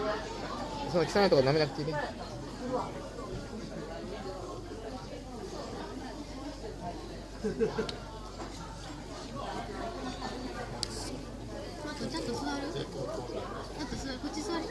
その汚いとこ舐めなくていいね。 ちゃんと座る？ちゃんと座る。こっち座り。